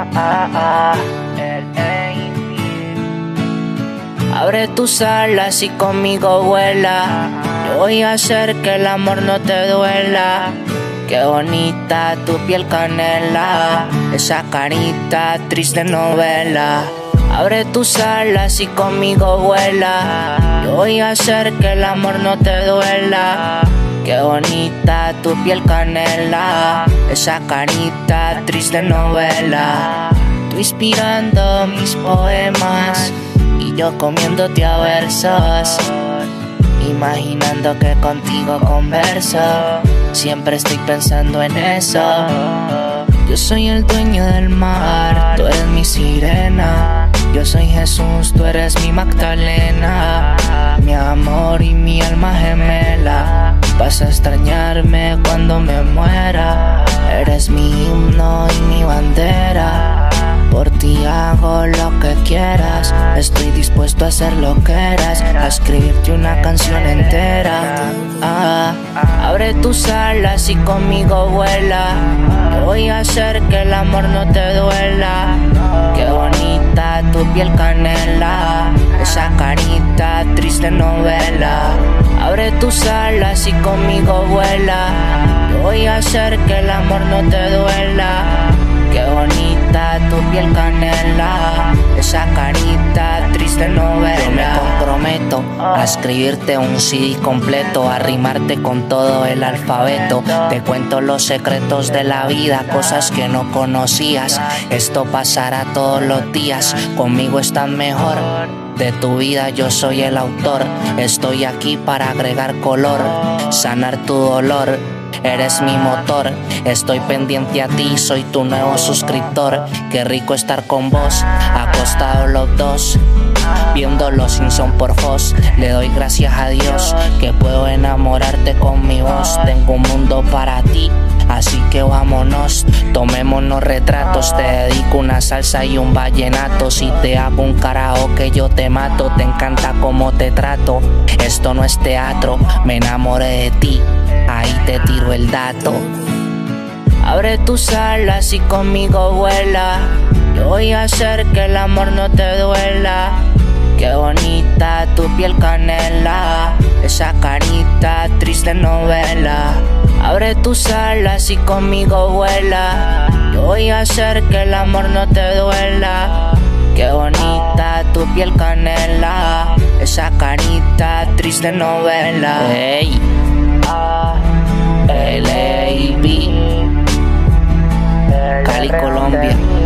Abre tus alas y conmigo vuela. Yo voy a hacer que el amor no te duela. Qué bonita tu piel canela, esa carita triste novela. Abre tus alas y conmigo vuela. Yo voy a hacer que el amor no te duela. Qué bonita tu piel canela, esa carita triste novela. Tú inspirando mis poemas y yo comiéndote a versos, imaginando que contigo converso. Siempre estoy pensando en eso. Yo soy el dueño del mar, tú eres mi sirena. Yo soy Jesús, tú eres mi Magdalena. Mi amor y mi alma gemela. Vas a extrañarme cuando me muera. Eres mi himno y mi bandera. Por ti hago lo que quieras. Estoy dispuesto a hacer lo que eras, a escribirte una canción entera. Abre tus alas y conmigo vuela. Yo voy a hacer que el amor no te duela. Qué bonita tu piel canela, esa carita triste novela. Abre tus alas y conmigo vuela. Yo voy a hacer que el amor no te duela. Qué bonita tu piel canela, esa carita triste novela. Yo me comprometo a escribirte un CD completo, a rimarte con todo el alfabeto. Te cuento los secretos de la vida, cosas que no conocías. Esto pasará todos los días, conmigo estás mejor. De tu vida yo soy el autor. Estoy aquí para agregar color, sanar tu dolor. Eres mi motor, estoy pendiente a ti, soy tu nuevo suscriptor. Qué rico estar con vos, acostados los dos, viendo los Simpson por Fox. Le doy gracias a Dios que puedo enamorarte con mi voz. Tengo un mundo para ti, así que vámonos, tomémonos retratos. Te dedico una salsa y un vallenato. Si te hago un karaoke yo te mato. Te encanta cómo te trato, esto no es teatro. Me enamoré de ti, ahí te tiro el dato. Abre tus alas y conmigo vuela. Yo voy a hacer que el amor no te duela. Qué bonita tu piel canela, esa carita triste novela. Abre tus alas y conmigo vuela. Yo voy a hacer que el amor no te duela. Qué bonita tu piel canela, esa carita triste novela. Hey, LAB, Cali, Colombia.